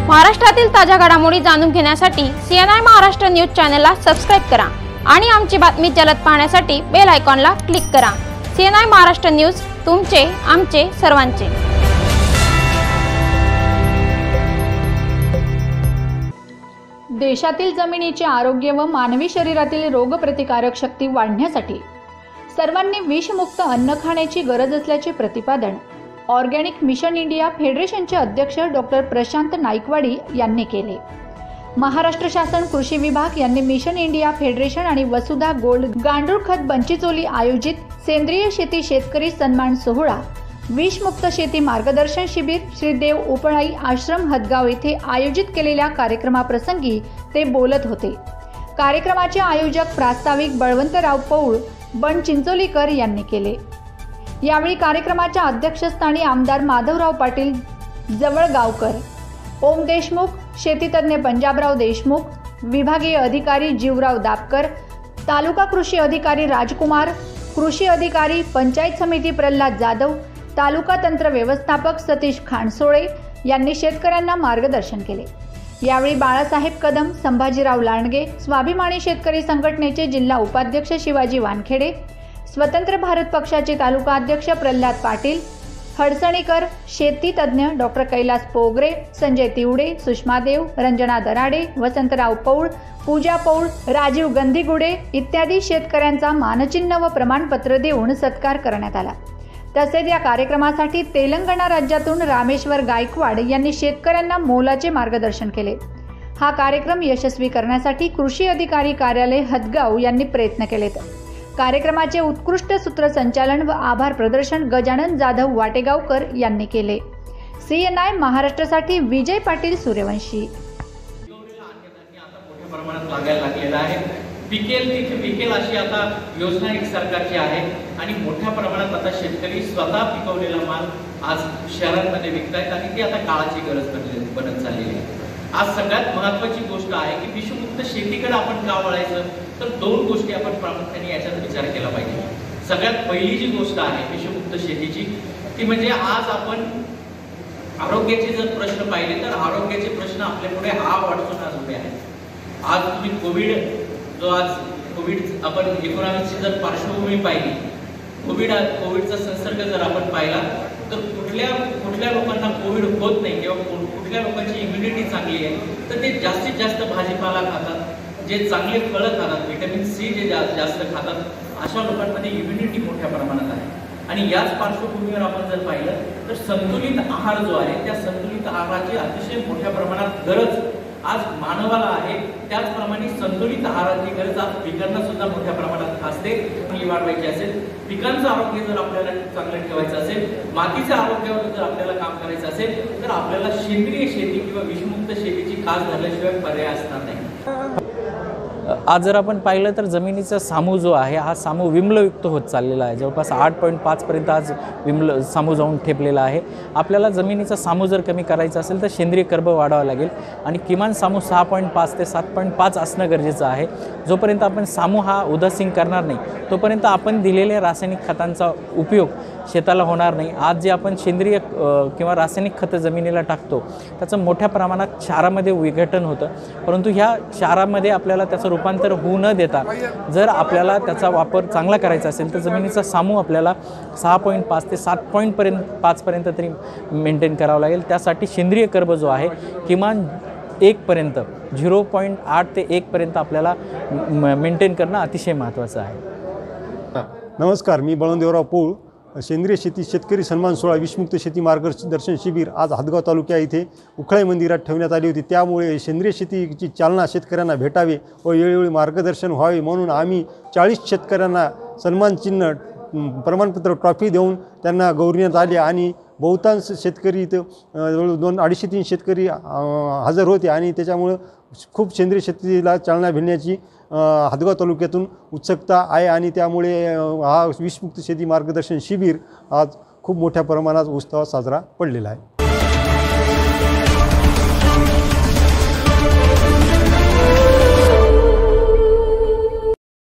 महाराष्ट्रातील ताज्या घडामोडी जाणून घेण्यासाठी CNI महाराष्ट्र न्यूज चॅनलला सबस्क्राइब करा आणि आमची बातमी जलद पाहण्यासाठी बेल आयकॉनला क्लिक करा। CNI महाराष्ट्र न्यूज तुमचे आमचे सर्वांचे। देशातील जमिनीचे आरोग्य व मानवी शरीरातील रोगप्रतिकारक शक्ती वाढण्यासाठी सर्वांनी विषमुक्त अन्न खाण्याची गरज असल्याचे प्रतिपादन ऑर्गॅनिक मिशन इंडिया फेडरेशनचे अध्यक्ष डॉक्टर प्रशांत नाईकवाडी यांनी केले। महाराष्ट्र शासन कृषी विभाग यांनी मिशन इंडिया फेडरेशन आणि वसुधा गोल्ड गांडूळ खत बंचिचोली आयोजित सेंद्रिय शेती शेतकरी सन्मान सोहळा विषमुक्त शेती मार्गदर्शन शिबिर श्री देव उपळाई आश्रम हदगाव येथे आयोजित केलेल्या कार्यक्रमाप्रसंगी ते बोलत होते। कार्यक्रमाचे आयोजक प्रास्ताविक बळवंतराव पौळ बन चिंचोलीकर यांनी केले। यावेळी कार्यक्रमाच्या अध्यक्षस्थानी आमदार माधवराव पाटील जवळगावकर, ओम देशमुख, शेतीतज्ञ पंजाबराव देशमुख, विभागीय अधिकारी जीवराव दापकर, तालुका कृषी अधिकारी राजकुमार, कृषी अधिकारी पंचायत समिती प्रल्हाद जाधव, तालुका तंत्र व्यवस्थापक सतीश खानसोळे यांनी शेतकऱ्यांना मार्गदर्शन केले। यावेळी बाळासाहेब कदम, संभाजीराव लांडगे, स्वाभिमानी शेतकरी संघटनेचे जिल्हा उपाध्यक्ष शिवाजी वानखेडे, स्वतंत्र भारत पक्षाचे तालुका अध्यक्ष प्रल्हाद पाटील हडसणीकर, शेती तज्ञ डॉक्टर कैलास पोगरे, संजय तिवडे, सुषमा देव, रंजना दराडे, वसंतराव पौळ, पूजा पौळ, राजीव गंधीगुडे इत्यादी शेतकऱ्यांचा मानचिन्ह व प्रमाणपत्र देऊन सत्कार करण्यात आला। तसेच या कार्यक्रमासाठी तेलंगणा राज्यातून रामेश्वर गायकवाड यांनी शेतकऱ्यांना मोलाचे मार्गदर्शन केले। हा कार्यक्रम यशस्वी करण्यासाठी कृषी अधिकारी कार्यालय हदगाव यांनी प्रयत्न केलेत। कार्यक्रमाचे उत्कृष्ट सूत्रसंचालन व आभार प्रदर्शन गजानन जाधव वाटेगावकर यांनी केले। CNI महाराष्ट्रासाठी विजय पाटील सूर्यवंशी। पिकेल तिथे पिकेल अशी आता योजना एक सरकारची आहे आणि मोठ्या प्रमाणात आता शेतकरी स्वतः पिकवलेला माल आज शहरांमध्ये विकतायत आणि ती आता काळाची गरज बनत चाललेली आहे। आज सगळ्यात महत्त्वाची गोष्ट आहे की विषमुक्त शेतीकडे आपण का वळायचं, तर दोन गोष्टी आपण प्रामुख्याने याच्यात विचार केला पाहिजे। सगळ्यात पहिली जी गोष्ट आहे विषमुक्त शेतीची ती म्हणजे आज आपण आरोग्याचे जर प्रश्न पाहिले तर आरोग्याचे प्रश्न आपल्यापुढे अडचण आज उभे आहेत। आज तुम्ही कोविड आपण 19ची जर पार्श्वभूमी पाहिली, कोविडचा संसर्ग जर आपण पाहिला तर कुठल्या लोकांना कोविड होत नाही किंवा कुठल्या लोकांची इम्युनिटी चांगली आहे तर ते जास्तीत जास्त भाजीपाला खातात, जे चांगले फळं खातात, व्हिटॅमिन C जे जास्त खातात, अशा लोकांमध्ये इम्युनिटी मोठ्या प्रमाणात आहे। आणि याच पार्श्वभूमीवर आपण जर पाहिलं तर संतुलित आहार जो आहे त्या संतुलित आहाराची अतिशय मोठ्या प्रमाणात गरज आज मानवाला आहे। त्याचप्रमाणे संतुलित आहाराची गरज आज पिकांना सुद्धा मोठ्या प्रमाणात असते। वाढवायची असेल, पिकांचं आरोग्य जर आपल्याला चांगलं ठेवायचं असेल, मातीच्या आरोग्यावर जर आपल्याला काम करायचं असेल तर आपल्याला सेंद्रिय शेती किंवा विषमुक्त शेतीची कास धरल्याशिवाय पर्याय असणार नाही। आज जर आपण पाहिलं तर जमिनीचा सामू जो आहे हा सामू विम्लयुक्त होत चाललेला आहे। जवळपास 8.5 पर्यंत आज सामू जाऊन ठेपलेला आहे। आपल्याला जमिनीचा सामू जर कमी करायचा असेल तर सेंद्रिय कर्ब वाढवावा लागेल आणि किमान सामू 6.5 ते 7.5 असणं गरजेचं आहे। जोपर्यंत आपण सामू हा उदासीन करणार नाही तोपर्यंत आपण दिलेल्या रासायनिक खतांचा उपयोग शेताला होणार नाही। आज जे आपण सेंद्रिय किंवा रासायनिक खतं जमिनीला टाकतो त्याचं मोठ्या प्रमाणात क्षारामध्ये विघटन होतं, परंतु ह्या क्षारामध्ये आपल्याला त्याचं रूपांतर होऊ न देता जर आपल्याला त्याचा वापर चांगला करायचा असेल तर जमिनीचा सामू आपल्याला 6.5 ते 7.5 पर्यंत तरी मेंटेन करावं लागेल। त्यासाठी सेंद्रिय कर्ब जो आहे किमान 1 पर्यंत 0.8 ते 1 पर्यंत आपल्याला मेंटेन करणं अतिशय महत्त्वाचं आहे। नमस्कार, मी बळवंतराव पौळ। सेंद्रिय शेती शेतकरी सन्मान सोहळा विषमुक्त शेती मार्गदर्शन शिबिर आज हदगाव तालुक्या इथे उखळाई मंदिरात ठेवण्यात आली होती। त्यामुळे सेंद्रिय शेतीची चालना शेतकऱ्यांना भेटावे व वेळोवेळी मार्गदर्शन व्हावे म्हणून आम्ही 40 शेतकऱ्यांना सन्मान चिन्ह, प्रमाणपत्र, ट्रॉफी देऊन त्यांना गौरवण्यात आले आणि बहुतांश शेतकरी इथं 200-250-300 शेतकरी हजर होते आणि त्याच्यामुळं खूप सेंद्रिय शेतीला चालना भेटण्याची हदगाव तालुक्यातून उत्सुकता आहे आणि त्यामुळे हा विषमुक्त शेती मार्गदर्शन शिबिर आज खूप मोठ्या प्रमाणात उत्सवात साजरा पडलेला आहे।